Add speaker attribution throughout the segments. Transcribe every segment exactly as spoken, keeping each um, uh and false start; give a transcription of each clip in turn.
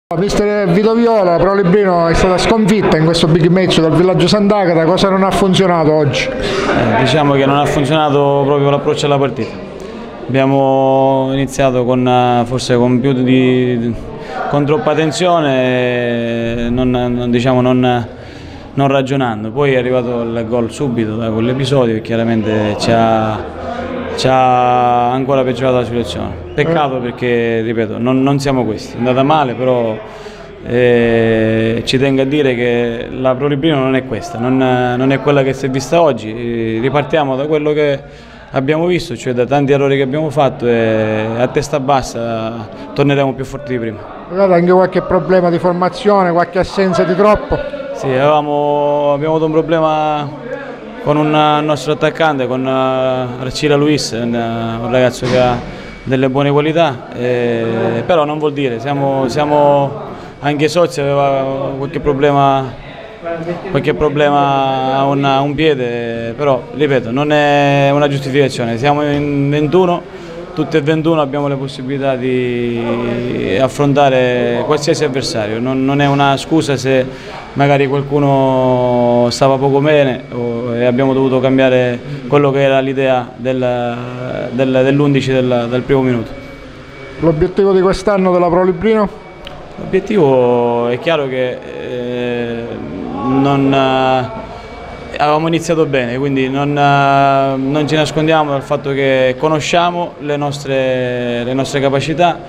Speaker 1: Mister Vito Viola, Pro Librino è stata sconfitta in questo big match dal Villaggio Sant'Agata. Cosa non ha funzionato oggi?
Speaker 2: Eh, diciamo che non ha funzionato proprio l'approccio alla partita. Abbiamo iniziato con, forse con più di, con troppa tensione, non, non, diciamo, non, non ragionando. Poi è arrivato il gol subito da quell'episodio e chiaramente ci ha, ci ha ancora peggiorato la situazione. Peccato perché, ripeto, non, non siamo questi. È andata male, però eh, ci tengo a dire che la Pro Librino non è questa, non, non è quella che si è vista oggi. Eh, ripartiamo da quello che abbiamo visto, cioè da tanti errori che abbiamo fatto, e a testa bassa torneremo più forti di prima.
Speaker 1: Avete anche qualche problema di formazione, qualche assenza di troppo?
Speaker 2: Sì, avevamo, abbiamo avuto un problema con un nostro attaccante, con Arcila Luis, un, un ragazzo che ha delle buone qualità, eh, però non vuol dire, siamo, siamo anche soci, aveva qualche problema, qualche problema a un, a un piede, però ripeto, non è una giustificazione, siamo in ventuno, tutti e ventuno abbiamo le possibilità di affrontare qualsiasi avversario, non, non è una scusa se magari qualcuno stava poco bene o, e abbiamo dovuto cambiare quello che era l'idea del, del, dell'undici del, del primo minuto.
Speaker 1: L'obiettivo di quest'anno della Pro Librino?
Speaker 2: L'obiettivo è chiaro che eh, non, eh, avevamo iniziato bene, quindi non, eh, non ci nascondiamo dal fatto che conosciamo le nostre, le nostre capacità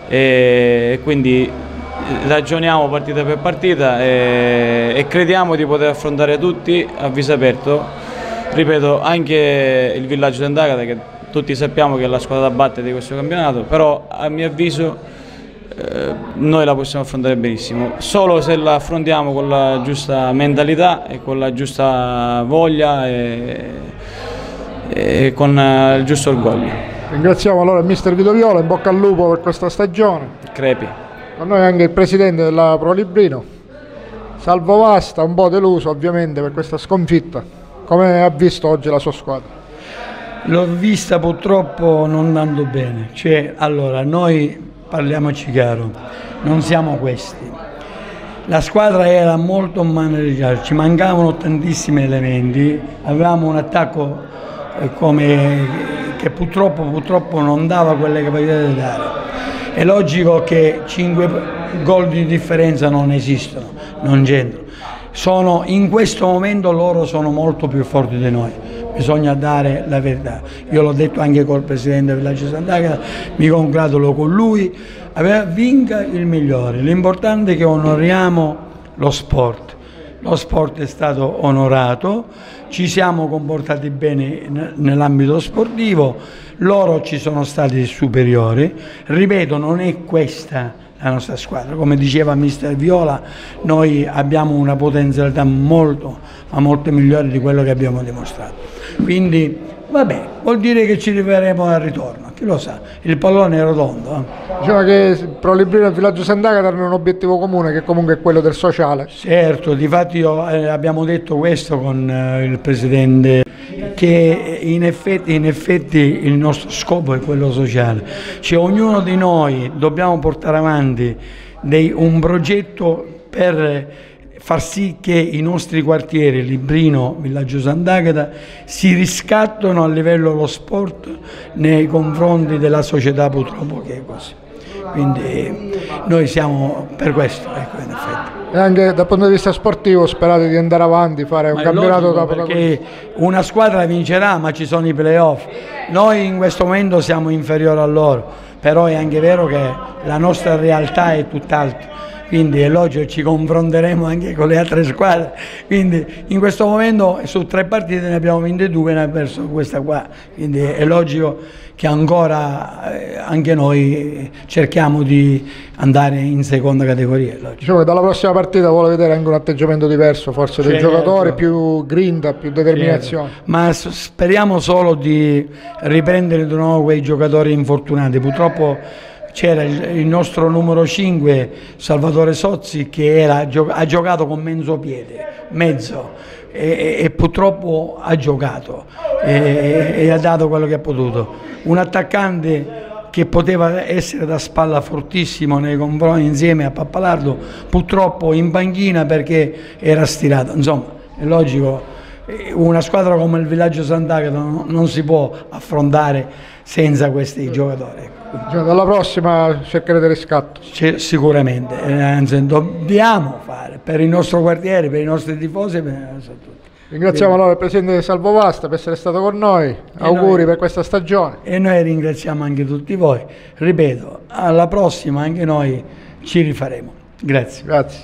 Speaker 2: e quindi ragioniamo partita per partita e, e crediamo di poter affrontare tutti a viso aperto. Ripeto, anche il Villaggio Sant'Agata, che tutti sappiamo che è la squadra da battere di questo campionato, però a mio avviso eh, noi la possiamo affrontare benissimo, solo se la affrontiamo con la giusta mentalità e con la giusta voglia e, e con il giusto orgoglio.
Speaker 1: Ringraziamo allora il mister Vito Viola, in bocca al lupo per questa stagione.
Speaker 2: Crepi.
Speaker 1: Con noi anche il presidente della Pro Librino, Salvo Vasta, un po' deluso ovviamente per questa sconfitta. Come ha visto oggi la sua squadra?
Speaker 3: L'ho vista purtroppo non andando bene, cioè, allora, noi parliamoci chiaro, non siamo questi. La squadra era molto maneggiata, ci mancavano tantissimi elementi, avevamo un attacco eh, come, che purtroppo, purtroppo non dava quelle capacità di dare. È logico che cinque gol di differenza non esistono, non c'entrano. Sono, in questo momento loro sono molto più forti di noi, bisogna dare la verità. Io l'ho detto anche col presidente del Villaggio Sant'Agata, mi congratulo con lui, vinca il migliore. L'importante è che onoriamo lo sport. Lo sport è stato onorato, ci siamo comportati bene nell'ambito sportivo, loro ci sono stati superiori, ripeto, non è questa la nostra squadra, come diceva mister Viola, noi abbiamo una potenzialità molto, ma molto migliore di quello che abbiamo dimostrato. Quindi, vabbè, vuol dire che ci arriveremo al ritorno, chi lo sa, il pallone è rotondo. Eh.
Speaker 1: Diciamo che Pro Librino e il Villaggio Sant'Agata hanno un obiettivo comune, che comunque è quello del sociale.
Speaker 3: Certo, difatti io, eh, abbiamo detto questo con eh, il presidente, che in effetti, in effetti il nostro scopo è quello sociale, cioè ognuno di noi dobbiamo portare avanti dei, un progetto per far sì che i nostri quartieri, Librino, Villaggio Sant'Agata, si riscattano a livello dello sport nei confronti della società, purtroppo che è così. Quindi noi siamo per questo, ecco, in effetti.
Speaker 1: E anche dal punto di vista sportivo sperate di andare avanti, fare un campionato da protagonista?
Speaker 3: Perché una squadra vincerà, ma ci sono i playoff. Noi in questo momento siamo inferiori a loro, però è anche vero che la nostra realtà è tutt'altro. Quindi è logico che ci confronteremo anche con le altre squadre, quindi in questo momento su tre partite ne abbiamo vinte due e ne abbiamo perso questa qua, quindi è logico che ancora eh, anche noi cerchiamo di andare in seconda categoria.
Speaker 1: Diciamo che dalla prossima partita vuole vedere anche un atteggiamento diverso forse dei
Speaker 3: certo.
Speaker 1: giocatori, più grinta, più determinazione.
Speaker 3: Certo. Ma speriamo solo di riprendere di nuovo quei giocatori infortunati, purtroppo c'era il, il nostro numero cinque, Salvatore Sozzi, che era, ha giocato con mezzo piede, mezzo, e, e purtroppo ha giocato e, e ha dato quello che ha potuto. Un attaccante che poteva essere da spalla fortissimo nei confronti insieme a Pappalardo, purtroppo in panchina perché era stirato. Insomma, è logico, una squadra come il Villaggio Sant'Agata non si può affrontare senza questi giocatori.
Speaker 1: Dalla prossima cercherete riscatto.
Speaker 3: Sicuramente, anzi, dobbiamo fare per il nostro quartiere, per i nostri tifosi, per tutti.
Speaker 1: Ringraziamo allora il Presidente Salvovasta per essere stato con noi, e auguri noi, per questa stagione.
Speaker 3: E noi ringraziamo anche tutti voi, ripeto, alla prossima anche noi ci rifaremo. Grazie.
Speaker 1: Grazie.